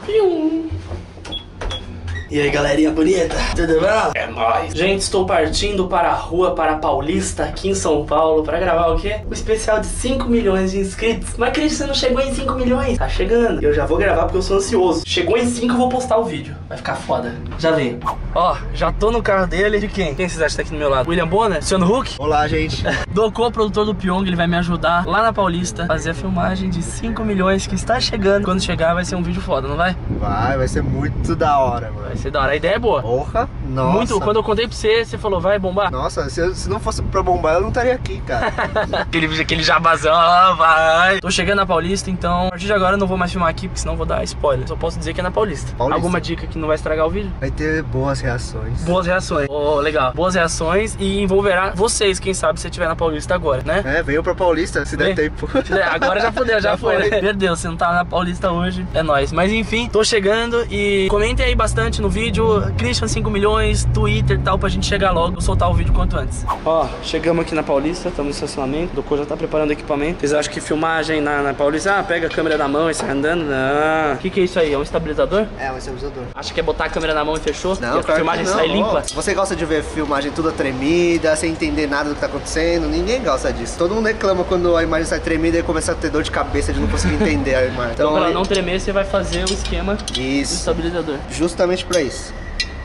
Pium. E aí, galerinha bonita, tudo bom? É nóis! Gente, estou partindo para a rua, para a Paulista, aqui em São Paulo, para gravar o quê? O especial de 5 milhões de inscritos. Mas, Cris, você não chegou em 5 milhões? Tá chegando. Eu já vou gravar porque eu sou ansioso. Chegou em 5, eu vou postar o vídeo. Vai ficar foda. Já vem. Ó, já tô no carro dele. De quem? Quem vocês acham que tá aqui do meu lado? William Bonner? Luciano Huck? Olá, gente. Docô, produtor do Pyong, ele vai me ajudar lá na Paulista, fazer a filmagem de 5 milhões que está chegando. Quando chegar, vai ser um vídeo foda, não vai? Vai ser muito da hora, mano. Vai ser da hora. A ideia é boa. Porra, nossa. Muito. Quando eu contei pra você, você falou, vai bombar? Nossa, se não fosse pra bombar, eu não estaria aqui, cara. aquele jabazão, ó, vai. Tô chegando na Paulista, então a partir de agora eu não vou mais filmar aqui, porque senão eu vou dar spoiler. Só posso dizer que é na Paulista. Alguma dica que não vai estragar o vídeo? Vai ter boas reações. Boas reações. Oh, legal. Boas reações e envolverá vocês, quem sabe, se você estiver na Paulista agora, né? É, veio pra Paulista, se der tempo. Agora já fodeu, já foi, né? Meu Deus, se não tá na Paulista hoje, é nóis. Mas enfim, tô chegando e comentem aí bastante no vídeo. Christian 5 milhões, Twitter e tal, pra gente chegar logo e soltar o vídeo quanto antes. Ó, chegamos aqui na Paulista, estamos no estacionamento. O Docô já tá preparando o equipamento. Vocês acham que filmagem na Paulista, pega a câmera na mão e sai andando? Não. O que é isso aí? É um estabilizador? É um estabilizador. Acha que é botar a câmera na mão e fechou? Não, e a filmagem sai limpa? Você gosta de ver filmagem toda tremida, sem entender nada do que tá acontecendo? Ninguém gosta disso. Todo mundo reclama quando a imagem sai tremida e começa a ter dor de cabeça de não conseguir entender a imagem. Então pra não tremer, você vai fazer o esquema do estabilizador. Justamente pra isso.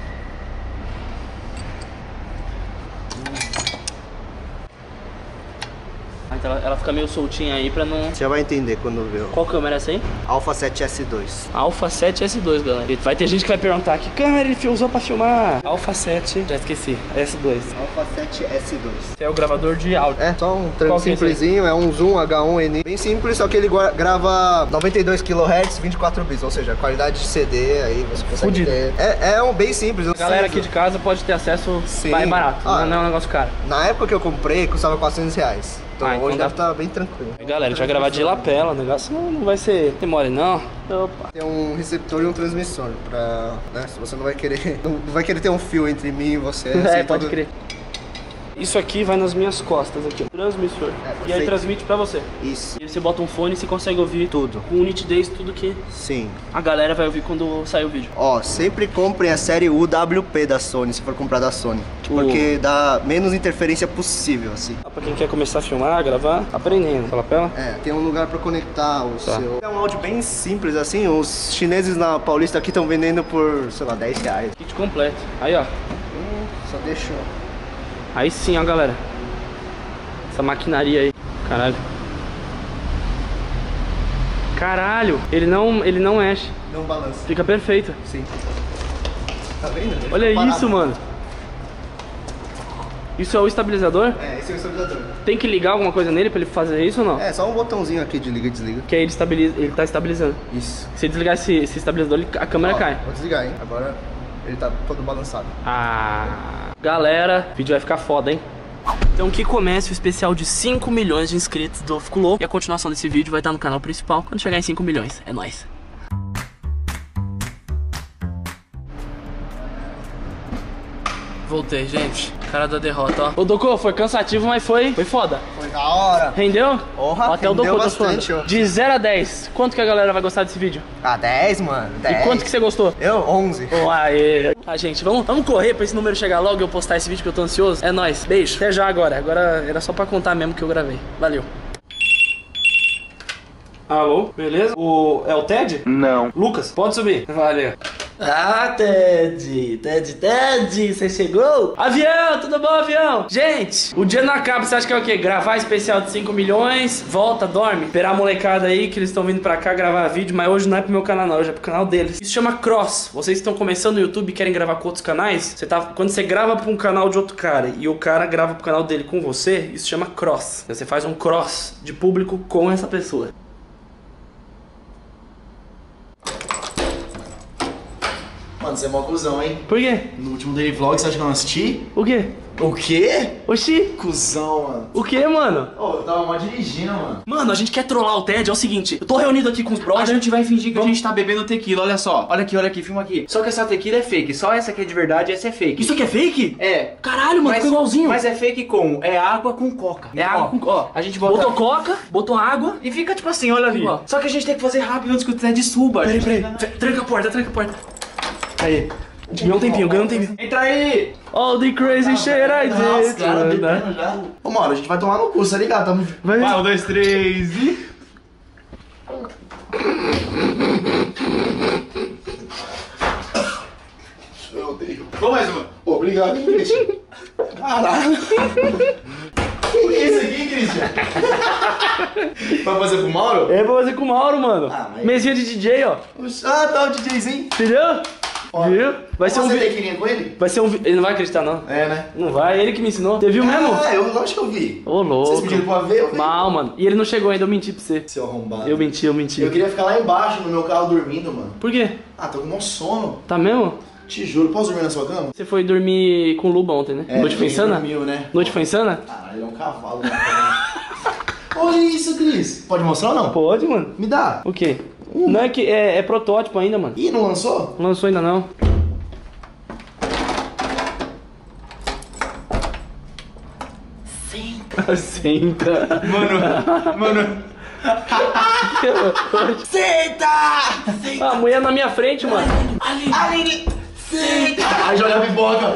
Então ela fica meio soltinha aí pra não... Você já vai entender quando ver. Qual câmera é essa aí? Alpha 7S2. Alpha 7S2, galera. Vai ter gente que vai perguntar que câmera ele usou pra filmar. Alpha 7, já esqueci, S2. Alpha 7S2. Esse é o gravador de áudio. É, só um trem simplesinho, é um Zoom H1N. Bem simples, só que ele grava 92 kHz, 24 bits, ou seja, qualidade de CD, aí você consegue ter. É um bem simples. A galera aqui de casa pode ter acesso mais barato, não é um negócio caro. Na época que eu comprei, custava R$400. Então hoje deve estar bem tranquilo. Galera, a gente vai gravar de lapela, o negócio não vai ser mole não. Opa. Tem um receptor e um transmissor pra, né, se você não vai querer, não vai querer ter um fio entre mim e você. É, pode crer. Isso aqui vai nas minhas costas aqui, ó. Transmissor. E aí transmite pra você. Isso. E você bota um fone e você consegue ouvir tudo. Com nitidez, tudo que sim. A galera vai ouvir quando sair o vídeo. Ó, sempre comprem a série UWP da Sony, se for comprar da Sony. Porque dá menos interferência possível, assim. Pra quem quer começar a filmar, gravar, aprendendo. Fala pra ela? É, tem um lugar pra conectar o seu... É um áudio bem simples, assim. Os chineses na Paulista aqui estão vendendo por, sei lá, R$10. Kit completo. Aí, ó. Só deixa... Aí sim, ó, galera. Essa maquinaria aí. Caralho. Caralho. Ele não mexe. Não balança. Fica perfeito. Sim. Tá vendo? Olha isso, mano. Isso é o estabilizador? É, esse é o estabilizador. Tem que ligar alguma coisa nele pra ele fazer isso ou não? É, só um botãozinho aqui de liga e desliga. Que aí ele tá estabilizando. Isso. Se desligar esse estabilizador, a câmera cai. Vou desligar, hein? Agora ele tá todo balançado. Galera, o vídeo vai ficar foda, hein? Então que comece o especial de 5 milhões de inscritos do Fico Louco. E a continuação desse vídeo vai estar no canal principal quando chegar em 5 milhões. É nóis. Voltei, gente. Cara da derrota, ó. Ô, Docô, foi cansativo, mas foi foda. Foi da hora. Rendeu? Porra, até o Docô bastante, ó. De 0 a 10, quanto que a galera vai gostar desse vídeo? 10, mano. 10. E quanto que você gostou? Eu, 11. Oh, aê. Gente, vamos correr pra esse número chegar logo e eu postar esse vídeo que eu tô ansioso. É nóis. Beijo. Até já agora. Agora era só pra contar mesmo que eu gravei. Valeu. Alô, beleza? É o Ted? Não. Lucas, pode subir. Valeu. Ah, Ted, você chegou? Avião, tudo bom, avião? Gente, o dia não acaba, você acha que é o quê? Gravar especial de 5 milhões, volta, dorme, esperar a molecada aí que eles estão vindo pra cá gravar vídeo, mas hoje não é pro meu canal não, hoje é pro canal deles. Isso chama cross, vocês estão começando no YouTube e querem gravar com outros canais, quando você grava pra um canal de outro cara e o cara grava pro canal dele com você, isso chama cross. Você faz um cross de público com essa pessoa. Mano, você é mó cuzão, hein? Por quê? No último daily vlog, você acha que eu não assisti? O quê? O quê? Oxi. Cusão, mano. O que, mano? Ô, eu tava mal dirigindo, mano. Mano, a gente quer trollar o Ted, é o seguinte. Eu tô reunido aqui com os brothers. A gente vai fingir que a gente tá bebendo tequila, olha só. Olha aqui, filma aqui. Só que essa tequila é fake, só essa aqui é de verdade, essa é fake. Isso aqui é fake? É. Caralho, mano, ficou igualzinho. Mas é fake com, é água com coca. É água com coca. A gente bota... Botou coca, botou água. E fica tipo assim, olha ali. Ó. Só que a gente tem que fazer rápido antes que o Ted suba. Peraí. Tranca a porta. Aí. Ganhou um tempinho. Entra aí! All the crazy shit I Nossa, did. cara, bebendo já. Ô, mano, a gente vai tomar no cu, tá ligado? Tamo... Vai. 1, 2, 3 e... Eu odeio. Vamos mais uma. Obrigado, Christian. Caralho. O que é isso aqui, Christian? Vai fazer pro Mauro? É pra fazer com o Mauro, mano. Ah, mas- Mesinha de DJ, ó. Ah, tá, o DJzinho. Entendeu? Viu? Vai ser um Você vídeo. tequilinha com ele? Vai ser um vídeo. Ele não vai acreditar, não. É, né? Não vai, ele que me ensinou. Você viu mesmo? Ah, eu acho que eu vi. Ô, louco. Vocês pediram pra ver? Eu vi. Mal, mano. E ele não chegou ainda, eu menti pra você. Seu arrombado. Eu menti. Eu queria ficar lá embaixo no meu carro dormindo, mano. Por quê? Ah, tô com um sono. Tá mesmo? Te juro, posso dormir na sua cama? Você foi dormir com o Luba ontem, né? Noite foi insana? Dormiu, né? Noite foi insana? Caralho, ele é um cavalo, né? Olha isso, Cris. Pode mostrar ou não? Pode, mano. Me dá. O quê? Não é que é protótipo ainda, mano. Ih, não lançou? Não lançou ainda não. Senta. Mano... Senta! A mulher na minha frente, mano. Aline! Senta! Aí joga a pipoca.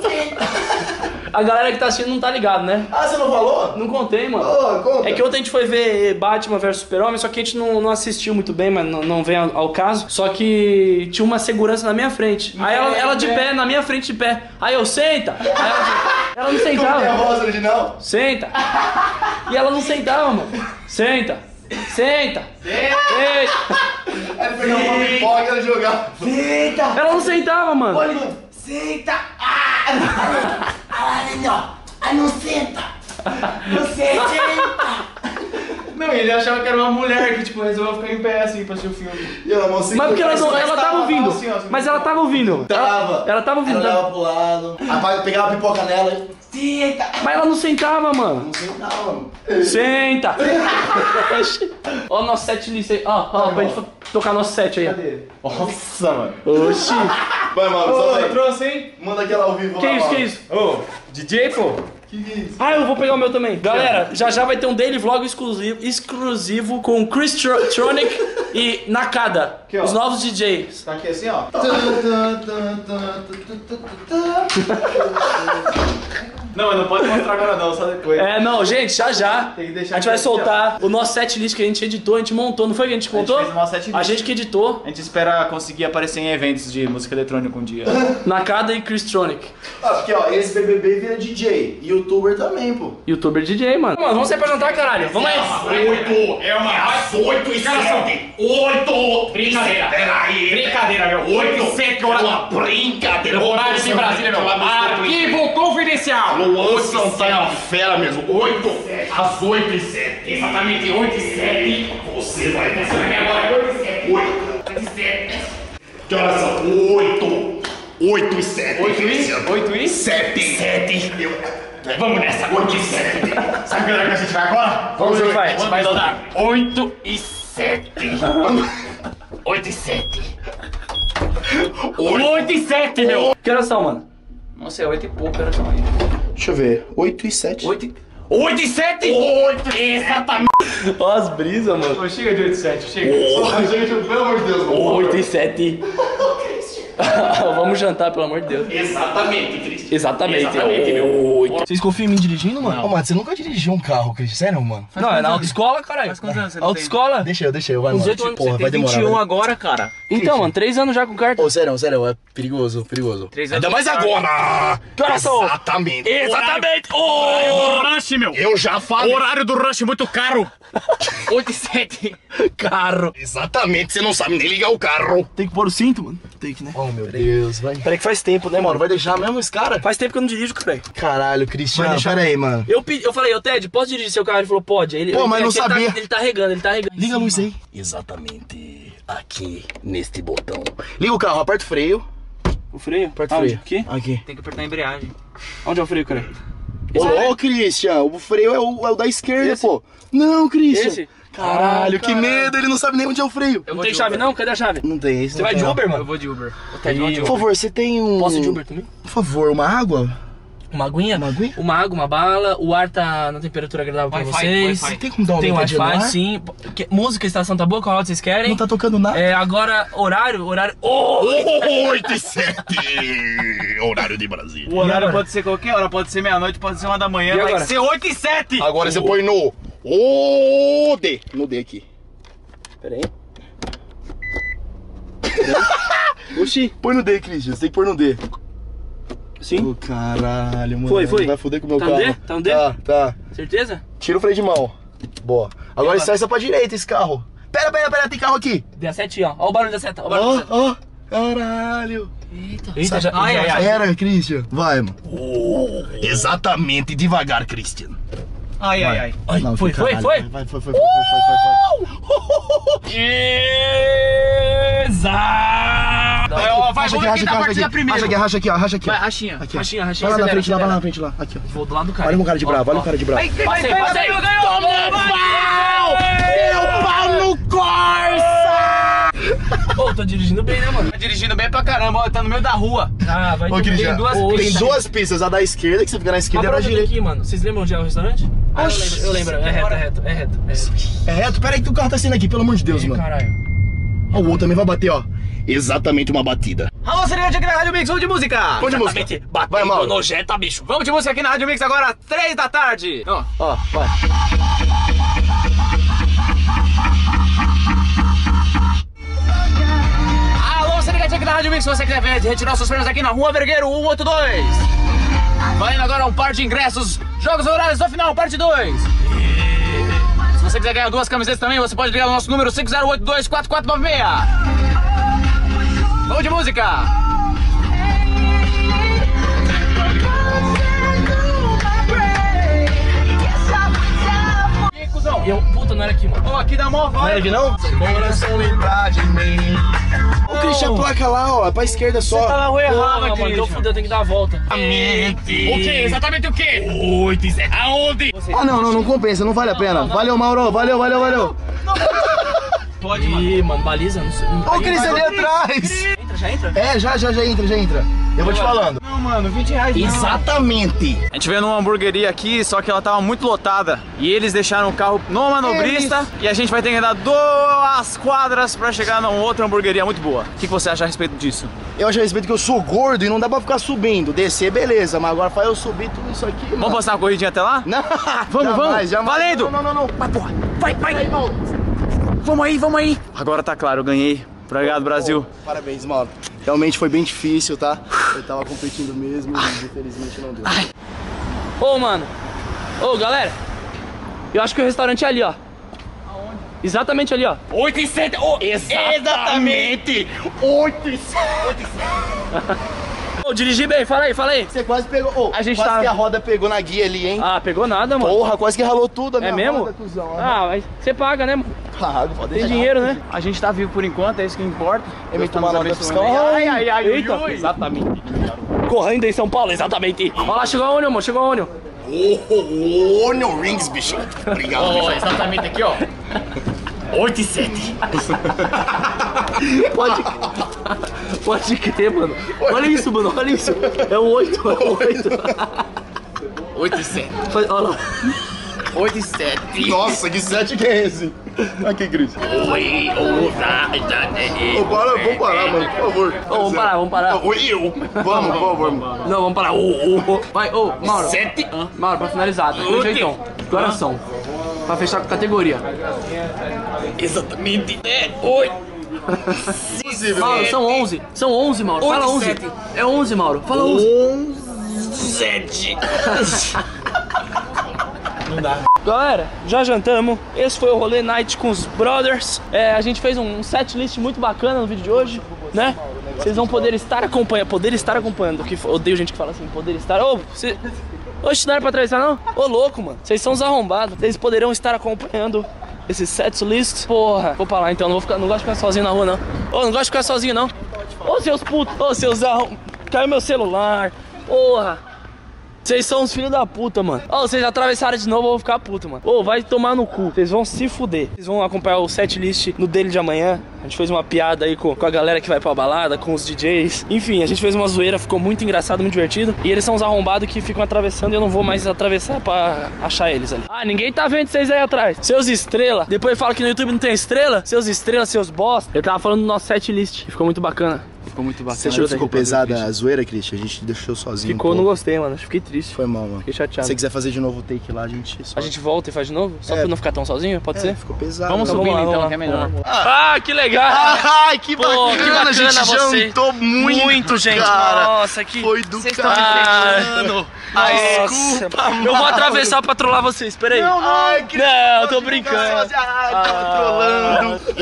A galera que tá assistindo não tá ligado, né? Ah, você não falou? Não contei, mano. Ô, conta. É que ontem a gente foi ver Batman vs Super-Homem, só que a gente não assistiu muito bem, mas não vem ao caso. Só que tinha uma segurança na minha frente. Aí ela de pé, na minha frente de pé. Aí eu, senta! Aí ela não Como que é a sentava. voz original? Senta! E ela não sentava, mano. Senta! Senta! Aí pegava uma pipoca e ela jogava. Senta! Ela não sentava, mano. Olha, mano. Senta! Ah! Aline, ó. Aí não senta! Não senta! Não, ele achava que era uma mulher que, tipo, resolveu ficar em pé, assim, pra assistir o filme. E ela não Mas porque ela tava ouvindo. assim, ó, assim. Mas ela tava ouvindo. Tava. Ela tava ouvindo. Ela olhava pro lado. Aí pegava a pipoca nela e... Senta! Mas ela não sentava, mano. Não sentava, mano. Senta! Ó o nosso set list aí. Ó, pra gente tocar nosso set aí. Cadê? Nossa, mano. Oxi. Vai, Mauro, Ô, solta eu aí. trouxe, hein? Manda aquela ao vivo Que lá, isso, Mauro. que isso? Ô, DJ, pô. Que isso? Ah, eu vou pegar o meu também. Galera, já vai ter um daily vlog exclusivo com Chris Tronic e Nakada, Aqui, ó. os novos DJs. Tá aqui assim, ó. Não, mas não pode mostrar agora não, só depois. É, não, gente, já. Tem que deixar A gente vai aqui, soltar o nosso set list que a gente editou, a gente montou, não foi que a gente montou? fez o nosso set list. A gente que editou, A gente espera conseguir aparecer em eventos de música eletrônica um dia. Nakada e Chris Tronic. Ah, porque ó, esse BBB vira DJ, youtuber também, pô. Youtuber DJ, mano. Mano, vamos sair pra jantar, caralho. Vamos aí. 8, é umas 8 e 7. 8! Brincadeira! Peraí! Brincadeira, meu. 8 e 7 horas. Uma brincadeira! Horário de Brasília, meu. Arquivo confidencial. Luan Santana é uma fera mesmo. 8 às 8 e 7. Exatamente 8 e 7. Você vai ver agora. 8 e 7. 8 e 7. Que horas são? 8 e 7. 8 e 7. 7. Vamos nessa. 8 e 7. Sabe que hora que a gente vai agora? Vamos ver, vai. Vai dar 8 e 7. 8 e 7. 8 e 7, meu. Que horas são, mano? Não sei, 8 e pouco era também. Deixa eu ver. 8 e 7. 8 8 e 7? 8, exatamente. Ó as brisas, mano. e... Chega de 8 e 7, chega. Gente, pelo amor de Deus, mano. 8 e 7. Vamos jantar, pelo amor de Deus. Exatamente, Cristian. Exatamente, meu. 8. Vocês confiam em mim dirigindo, mano? Ô, mano, você nunca dirigiu um carro, Cris? Sério, mano? Não, é na autoescola, caralho. Faz quantos anos você não Autoescola? Deixa eu, vai, Uns mano. 8 anos, Porra, vai demorar. vai. agora, cara. Então, mano, 3 anos já com carta. Ô, sério, é perigoso. 3 anos. Ainda mais agora! Que horas são? Exatamente. Exatamente! Horário do rush, meu. Eu já falei. Horário do rush muito caro. 8 e 7. Carro. Exatamente, você não sabe nem ligar o carro. Tem que pôr o cinto, mano. Tem que, né? Oh, meu Deus, vai. Peraí que faz tempo, né, Mano, mano? vai deixar mesmo esse cara? Faz tempo que eu não dirijo, caralho. Caralho, Cristiano, Vai deixar- pera aí, mano. Eu falei, ô Ted, posso dirigir seu carro? Ele falou, pode. Aí ele, Pô, mas não ele tá- sabia. Ele tá regando. Liga a luz aí. Exatamente aqui neste botão. Liga o carro, aperta o freio. O freio? Aperta o Aonde? freio. Aqui? Aqui. Tem que apertar a embreagem. Onde é o freio, cara? Ô, Christian, o freio é o da esquerda, Esse? pô. Não, Christian. Esse? Caralho, que medo, ele não sabe nem onde é o freio. Não tem chave não? Cadê a chave? Não tem esse. Você vai de Uber, Eu mano? vou de Uber. Ih, Por favor, você tem um... Posso ir de Uber também? Por favor, uma água? Uma aguinha? Uma aguinha? Uma água, uma bala, o ar tá na temperatura agradável pra vocês. Wi-Fi. Tem como dar uma Tem aumentadinha no Wi-Fi, ar? sim. Música, estação tá boa? Qual hora vocês querem? Não tá tocando nada. É, agora, horário. 8 e 7. Horário de Brasília. O horário pode ser qualquer hora, pode ser meia-noite, pode ser 1 da manhã, E vai agora? ser 8 e 7. Agora você põe no O D. No D aqui. Pera aí. Oxi. Põe no D, Christian, você tem que pôr no D. Sim. Ô, caralho, mano. Foi. Vai foder com o meu Tá no carro. D? Tá no D? Tá. Certeza? Tira o freio de mão. Boa. Agora estressa pra direita esse carro. Pera, tem carro aqui. Deu a seta, ó. Ó o barulho da seta. Ó o barulho da seta. Ó. Caralho. Eita, já. Ai, ai, ai. Era, Christian. Vai, mano. Exatamente devagar, Christian. Ai, ai, ai. Ai, Não, foi. Vai. Exato. Vai, vamos ver quem tá partindo primeiro. Racha aqui, ó. Racha aqui, ó. Vai, rachinha. Aqui, ó. Rachinha. Vai lá na acelera, frente, lá, acelera. vai lá na frente, lá. Aqui, ó. Vou do lado do cara. Olha o cara de bravo, olha o Ó, cara de bravo. Passei. Ganhou. Deu pau no Corsa! Ô, tô dirigindo bem, né, mano? Tá dirigindo bem pra caramba, ó, tá no meio da rua. Ah, vai Ô, ter Christian, duas tem duas pistas, a da esquerda, que você fica na esquerda, e a da direita. direita. Aqui, mano. Vocês lembram onde é o restaurante? Ah, eu lembro. É reto. É reto? Pera aí que o carro tá saindo aqui, pelo amor de Deus, mano. Caralho. Ó, o outro também vai bater, ó. Exatamente uma batida. Alô, seria aqui na Rádio Mix, vamos de música. Vamos de música. Vai, Mauro. Nojenta, bicho. Vamos de música aqui na Rádio Mix agora, 3 da tarde. Ó. Ó, vai. Alô, se liga aqui na Rádio Mix, se você quiser ver, retirar seus prêmios aqui na Rua Vergueiro 182. Valendo agora um par de ingressos, Jogos Horários do Final, parte 2. Se você quiser ganhar 2 camisetas também, você pode ligar no nosso número 50824496. Vamos de música. E cuzão? E eu, puta, não era aqui, mano. Ó, aqui dá mó Não era vibe. aqui, não? Coração lembrar de mim. Ô, Christian, a placa lá, ó, é pra esquerda só. Tá na rua errada, Mano, então Christian. fudeu, tem que dar a volta. A mente. O quê? Exatamente o quê? 8 e 7. Aonde? Ah, não compensa, não vale a pena. Valeu, Mauro, valeu. Pode, mano. Ih, mano, baliza, não sei. Ô, Christian, ali atrás. Já entra? É, já entra. Eu vou te falando. Não, mano, 20 reais. Exatamente. A gente veio numa hamburgueria aqui, só que ela tava muito lotada. E eles deixaram o carro no manobrista. E a gente vai ter que andar 2 quadras pra chegar numa outra hamburgueria muito boa. O que você acha a respeito disso? Eu acho a respeito que eu sou gordo e não dá pra ficar subindo. Descer, beleza, mas agora faz eu subir tudo isso aqui, Vamos passar uma corridinha até lá? Não, Vamos. Valendo! Não. Vai, porra! Vai! Vamos aí! Agora tá claro, eu ganhei. Obrigado, Brasil. Parabéns, Mauro. Realmente foi bem difícil, tá? Eu tava competindo mesmo e infelizmente não deu. Ô, mano. Ô, galera. Eu acho que o restaurante é ali, ó. Aonde? Exatamente ali, ó. 8 e 7. Exatamente. 8 e 7. Ô, dirigi bem, fala aí. Você quase pegou. Ô, A gente quase tá- que a roda pegou na guia ali, hein? Ah, pegou nada, mano. Porra, quase que ralou tudo a minha É mesmo? roda, cuzão. Ah, mas você paga, né, mano? Pago, pode Tem deixar. dinheiro, né? A gente tá vivo por enquanto, é isso que importa. Deus tomar nota fiscal. Eita, exatamente. Correndo em São Paulo, exatamente. Olha lá, chegou a Onion, mano, chegou a Onion. Onion Rings, bicho. Obrigado, bicho. Exatamente aqui, ó. 8 e 7. Pode crer, mano. Olha isso, mano, olha isso. É um 8, é um 8. 8 e 7. Olha lá. 8 e 7. Nossa, que 7 que é esse? Aqui, Cris. Oi, Ô, vamos parar, mano, por favor. Ô, vamos parar. Oi, eu. Vamos, por favor, mano. Não, vamos parar. Vai, ô, Mauro. 7. Mauro, pra finalizar, tá com jeitão. Coração. Pra fechar com a categoria. Exatamente. 8. Mauro, são 11. São 11, Mauro. Fala 11. 7. É 11, Mauro. Fala 11. 7. Não dá. Galera, já jantamos. Esse foi o rolê night com os brothers. A gente fez um set list muito bacana no vídeo de hoje, né? Vocês vão poder estar acompanhando. Odeio gente que fala assim, poder estar. Oxe, não era pra atravessar, não? Ô, louco, mano. Vocês são os arrombados. Vocês poderão estar acompanhando esses set lists. Porra, vou pra lá então. Não gosto de ficar sozinho na rua, não. Não gosto de ficar sozinho, não. Ô, seus putos, ô, seus caiu meu celular, porra. Vocês são uns filhos da puta, mano. Ô, vocês atravessaram de novo, eu vou ficar puto, mano. Ô, vai tomar no cu. Vocês vão se fuder. Vocês vão acompanhar o setlist no dele de amanhã. A gente fez uma piada aí com a galera que vai pra balada, com os DJs. Enfim, a gente fez uma zoeira, ficou muito engraçado, muito divertido. E eles são uns arrombados que ficam atravessando e eu não vou mais atravessar pra achar eles ali. Ah, ninguém tá vendo vocês aí atrás. Seus estrela. Depois fala que no YouTube não tem estrela. Seus estrelas, seus bosta. Eu tava falando do nosso setlist. Ficou muito bacana. Ficou muito bacana. Você achou que ficou pesada a zoeira, Christian? A gente deixou sozinho. Ficou, não gostei, mano. Fiquei triste. Foi mal, mano. Fiquei chateado. Se você quiser fazer de novo o take lá, a gente volta e faz de novo? Só pra não ficar tão sozinho? Pode ser? Ficou pesado. Vamos mano. subindo então, que é melhor. Ah, que legal! Ai, que bacana, a gente jantou muito, gente. cara. Nossa, que... Foi do Vocês caralho. Desculpa, eu vou atravessar pra trollar vocês, peraí. Não, eu tô brincando. Tô trolando.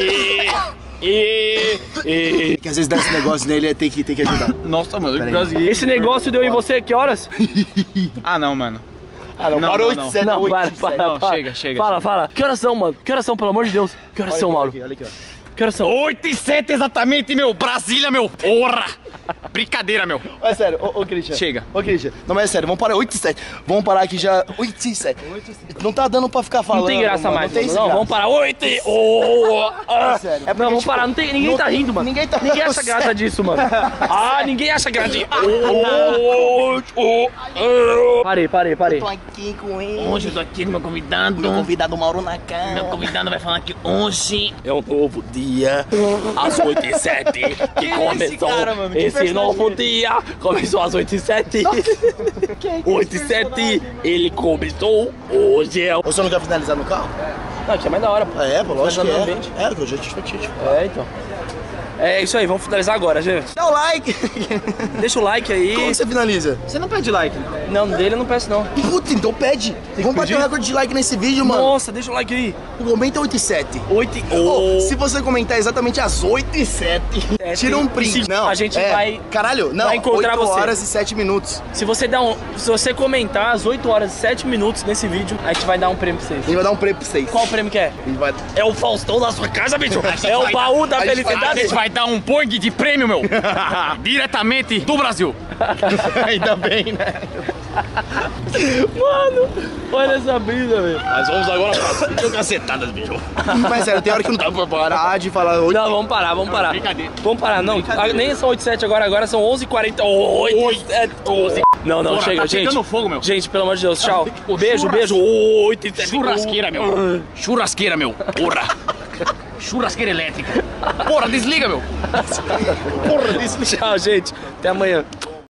Que às vezes dá esse negócio nele, tem que ajudar. Nossa, mano, Esse negócio deu em você que horas? Ah, não, mano. Ah, não, Parou de ser. não, para. Chega. Fala. Que horas são, mano? Que horas são, pelo amor de Deus? Que horas são, Mauro? Olha aqui, ó. Que horas são? 8h07 exatamente, meu. Brasília, meu. Porra. Brincadeira, meu. É sério, ô Christian. Chega. Ô Christian, não, mas é sério, vamos parar 8h07. Vamos parar aqui já. 8h07. Não tá dando pra ficar falando. Não tem graça mano, mais, não tem mano. Não, vamos parar. 8 e... sério. Não, vamos parar. Não tem... Ninguém tá rindo, mano. Ninguém acha graça disso, mano. Ninguém acha graça disso. Parei. Tô aqui com ele. Hoje eu tô aqui com meu convidado. Meu convidado Mauro na cara. Meu convidado vai falar que hoje É um novo dia, às 8h07, que começou esse novo dia. Começou às 8h07. 8h07, ele começou. Hoje é o... Você não quer finalizar no carro? Não, aqui é mais da hora, pô. É, pô, lógico que Finalizar no é. ambiente. É, que eu já te expectei. Então. É isso aí, vamos finalizar agora, gente. Dá o like. Deixa o like aí. Como você finaliza? Você não pede like, Não, dele eu não peço, não. Puta, então pede. Vamos bater pedir? um recorde de like nesse vídeo, mano. Nossa, deixa o like aí. Comenta 8h07. 8 Se você comentar exatamente às 8h07, tira um print. Não, a gente vai... Caralho, não, vai encontrar 8 você. horas e 7 minutos. Se você comentar às 8 horas e 7 minutos nesse vídeo, a gente vai dar um prêmio pra A vocês. gente vai dar um prêmio pra vocês. Qual prêmio que é? A gente vai... É o Faustão da sua casa, bicho. É o baú da a gente felicidade. A gente vai dar um Boeing de prêmio, meu. Diretamente do Brasil. Ainda bem, né? Mano, olha essa brisa, velho. Nós vamos agora pra vídeo cacetadas, bicho. Mas sério, tem hora que não dá pra parar de falar 8. Não, vamos parar. Brincadeira. Vamos parar, não. Nem são 8h07 agora são 11h40. 8h07. Não, Porra, chega, tá gente. pegando fogo, meu. Gente, pelo amor de Deus, tchau. Beijo. 8h07. Churrasqueira, meu. Churrasqueira, meu. Porra. Churrasqueira elétrica. Porra, desliga, meu. Tchau, gente. Até amanhã.